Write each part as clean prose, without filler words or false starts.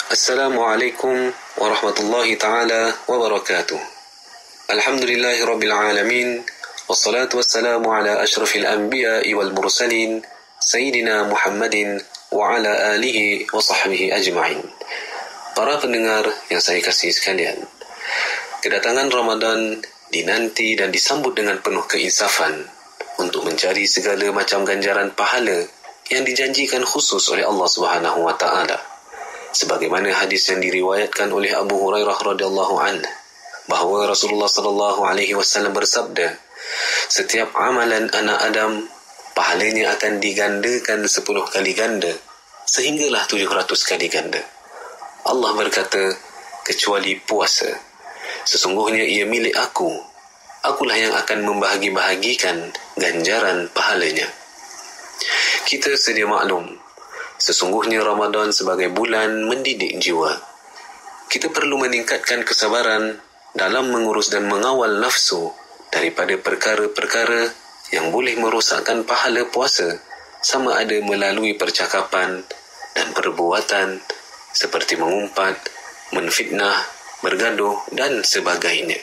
Assalamualaikum warahmatullahi ta'ala wabarakatuh. Alhamdulillahi rabbil alamin. Wassalatu wassalamu ala ashrafil anbiya'i wal mursalin Sayyidina Muhammadin wa ala alihi wa sahbihi ajma'in. Para pendengar yang saya kasih sekalian, kedatangan Ramadan dinanti dan disambut dengan penuh keinsafan untuk mencari segala macam ganjaran pahala yang dijanjikan khusus oleh Allah Subhanahu wa taala. Sebagaimana hadis yang diriwayatkan oleh Abu Hurairah radhiyallahu anhu bahawa Rasulullah sallallahu alaihi wasallam bersabda, setiap amalan anak Adam pahalanya akan digandakan 10 kali ganda sehinggalah 700 kali ganda. Allah berkata, kecuali puasa, sesungguhnya ia milik aku. Akulah yang akan membahagi-bahagikan ganjaran pahalanya. Kita sedia maklum, sesungguhnya Ramadan sebagai bulan mendidik jiwa. Kita perlu meningkatkan kesabaran dalam mengurus dan mengawal nafsu daripada perkara-perkara yang boleh merosakkan pahala puasa, sama ada melalui percakapan dan perbuatan seperti mengumpat, menfitnah, bergaduh dan sebagainya.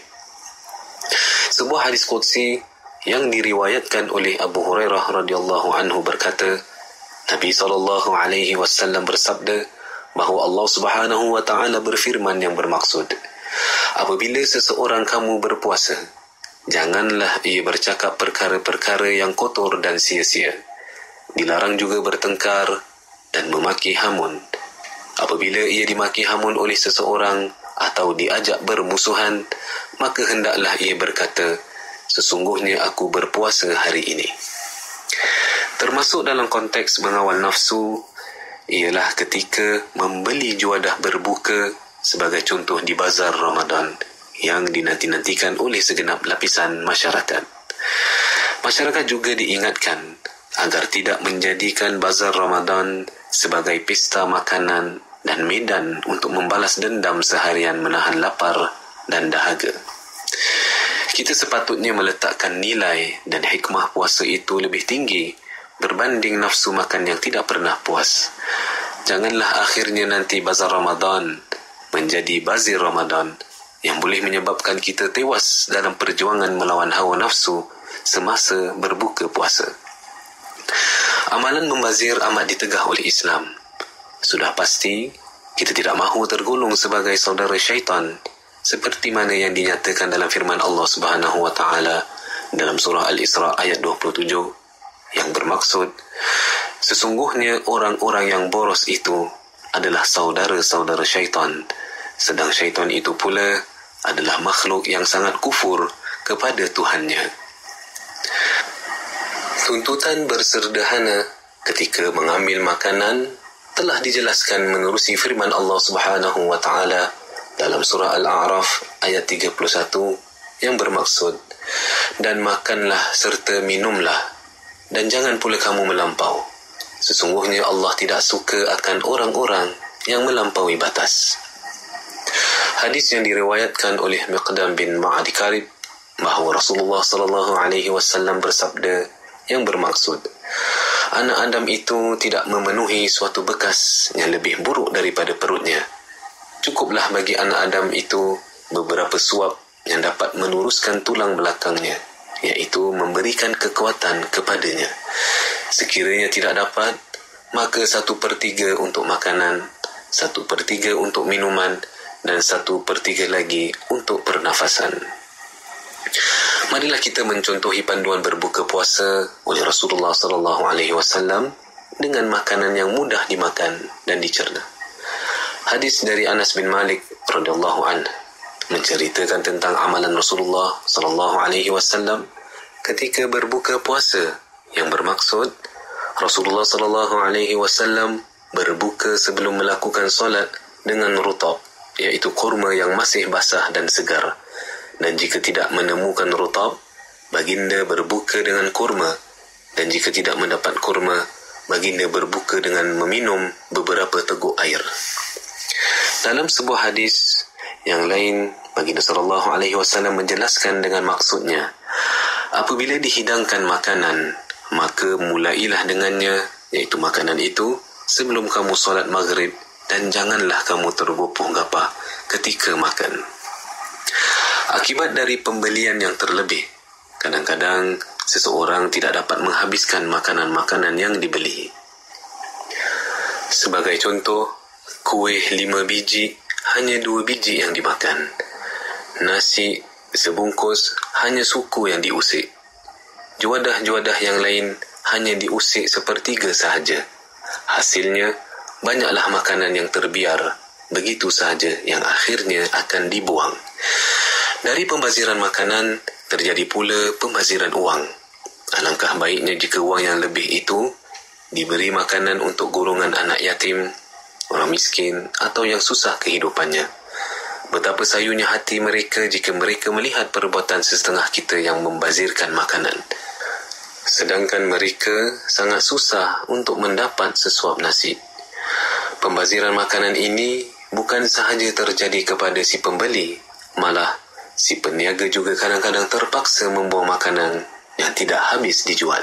Sebuah hadis qudsi yang diriwayatkan oleh Abu Hurairah radhiyallahu anhu berkata, Nabi SAW bersabda bahawa Allah Subhanahu wa taala berfirman yang bermaksud, apabila seseorang kamu berpuasa, janganlah ia bercakap perkara-perkara yang kotor dan sia-sia. Dilarang juga bertengkar dan memaki hamun. Apabila ia dimaki hamun oleh seseorang atau diajak bermusuhan, maka hendaklah ia berkata, sesungguhnya aku berpuasa hari ini. Termasuk dalam konteks mengawal nafsu ialah ketika membeli juadah berbuka sebagai contoh di bazar Ramadan yang dinanti-nantikan oleh segenap lapisan masyarakat. Masyarakat juga diingatkan agar tidak menjadikan bazar Ramadan sebagai pesta makanan dan medan untuk membalas dendam seharian menahan lapar dan dahaga. Kita sepatutnya meletakkan nilai dan hikmah puasa itu lebih tinggi berbanding nafsu makan yang tidak pernah puas. Janganlah akhirnya nanti bazar Ramadan menjadi bazir Ramadan yang boleh menyebabkan kita tewas dalam perjuangan melawan hawa nafsu semasa berbuka puasa. Amalan membazir amat ditegah oleh Islam. Sudah pasti kita tidak mahu tergolong sebagai saudara syaitan seperti mana yang dinyatakan dalam firman Allah Subhanahu wa taala dalam surah Al-Isra ayat 27 yang bermaksud, sesungguhnya orang-orang yang boros itu adalah saudara-saudara syaitan, sedang syaitan itu pula adalah makhluk yang sangat kufur kepada Tuhannya. Tuntutan bersederhana ketika mengambil makanan telah dijelaskan menerusi firman Allah Subhanahu wa taala dalam surah Al-A'raf ayat 31 yang bermaksud, dan makanlah serta minumlah, dan jangan pula kamu melampau. Sesungguhnya Allah tidak suka akan orang-orang yang melampaui batas. Hadis yang diriwayatkan oleh Miqdam bin Ma'ad Karib bahawa Rasulullah sallallahu alaihi wasallam bersabda yang bermaksud, anak Adam itu tidak memenuhi suatu bekas yang lebih buruk daripada perutnya. Cukuplah bagi anak Adam itu beberapa suap yang dapat meluruskan tulang belakangnya, iaitu memberikan kekuatan kepadanya. Sekiranya tidak dapat, maka 1/3 untuk makanan, 1/3 untuk minuman, dan 1/3 lagi untuk pernafasan. Marilah kita mencontohi panduan berbuka puasa oleh Rasulullah SAW dengan makanan yang mudah dimakan dan dicerna. Hadis dari Anas bin Malik radhiyallahu anhu menceritakan tentang amalan Rasulullah SAW ketika berbuka puasa, yang bermaksud Rasulullah SAW berbuka sebelum melakukan solat dengan rutab, iaitu kurma yang masih basah dan segar. Dan jika tidak menemukan rutab, baginda berbuka dengan kurma, dan jika tidak mendapat kurma, baginda berbuka dengan meminum beberapa teguk air. Dalam sebuah hadis yang lain, baginda sallallahu alaihi wasallam menjelaskan dengan maksudnya, apabila dihidangkan makanan, maka mulailah dengannya, iaitu makanan itu, sebelum kamu solat maghrib dan janganlah kamu tergopoh gapah ketika makan. Akibat dari pembelian yang terlebih, kadang-kadang seseorang tidak dapat menghabiskan makanan-makanan yang dibeli. Sebagai contoh, kuih 5 biji, hanya 2 biji yang dimakan. Nasi sebungkus, hanya suku yang diusik. Juadah-juadah yang lain hanya diusik sepertiga sahaja. Hasilnya, banyaklah makanan yang terbiar, begitu sahaja yang akhirnya akan dibuang. Dari pembaziran makanan, terjadi pula pembaziran uang. Alangkah baiknya jika uang yang lebih itu diberi makanan untuk golongan anak yatim, orang miskin atau yang susah kehidupannya. Betapa sayunya hati mereka jika mereka melihat perbuatan setengah kita yang membazirkan makanan. Sedangkan mereka sangat susah untuk mendapat sesuap nasi. Pembaziran makanan ini bukan sahaja terjadi kepada si pembeli, malah si peniaga juga kadang-kadang terpaksa membawa makanan yang tidak habis dijual.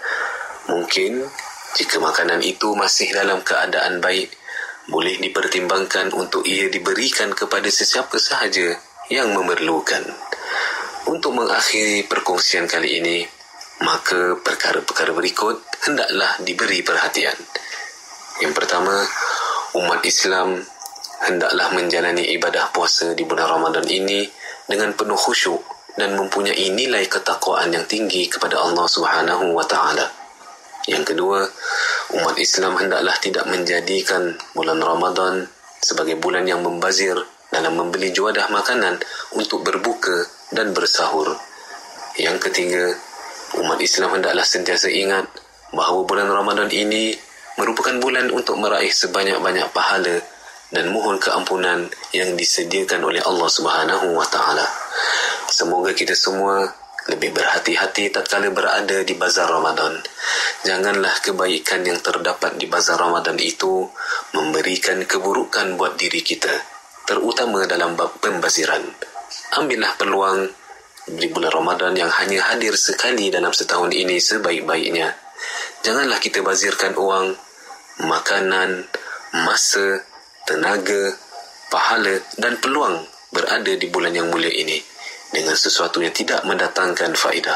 Mungkin jika makanan itu masih dalam keadaan baik, boleh dipertimbangkan untuk ia diberikan kepada sesiapa sahaja yang memerlukan. Untuk mengakhiri perkongsian kali ini, maka perkara-perkara berikut hendaklah diberi perhatian. Yang pertama, umat Islam hendaklah menjalani ibadah puasa di bulan Ramadan ini dengan penuh khusyuk dan mempunyai nilai ketakwaan yang tinggi kepada Allah Subhanahu wa Ta'ala. Yang kedua, umat Islam hendaklah tidak menjadikan bulan Ramadan sebagai bulan yang membazir dalam membeli juadah makanan untuk berbuka dan bersahur. Yang ketiga, umat Islam hendaklah sentiasa ingat bahawa bulan Ramadan ini merupakan bulan untuk meraih sebanyak-banyak pahala dan mohon keampunan yang disediakan oleh Allah Subhanahu wa Ta'ala. Semoga kita semua lebih berhati-hati tatkala berada di bazar Ramadan. Janganlah kebaikan yang terdapat di bazar Ramadan itu memberikan keburukan buat diri kita, terutama dalam bab pembaziran. Ambillah peluang di bulan Ramadan yang hanya hadir sekali dalam setahun ini sebaik-baiknya. Janganlah kita bazirkan uang, makanan, masa, tenaga, pahala dan peluang berada di bulan yang mulia ini dengan sesuatu yang tidak mendatangkan faedah.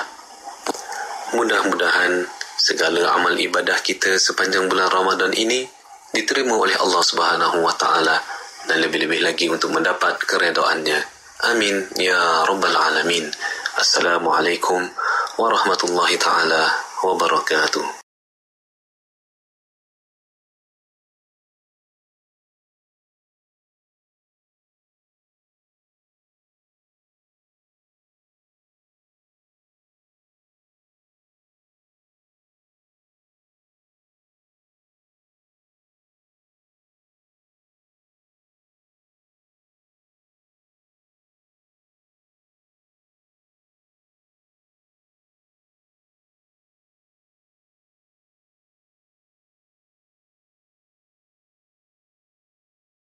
Mudah-mudahan segala amal ibadah kita sepanjang bulan Ramadan ini diterima oleh Allah Subhanahu wa Ta'ala dan lebih-lebih lagi untuk mendapat keredaannya. Amin ya rabbal alamin. Assalamualaikum warahmatullahi taala wabarakatuh.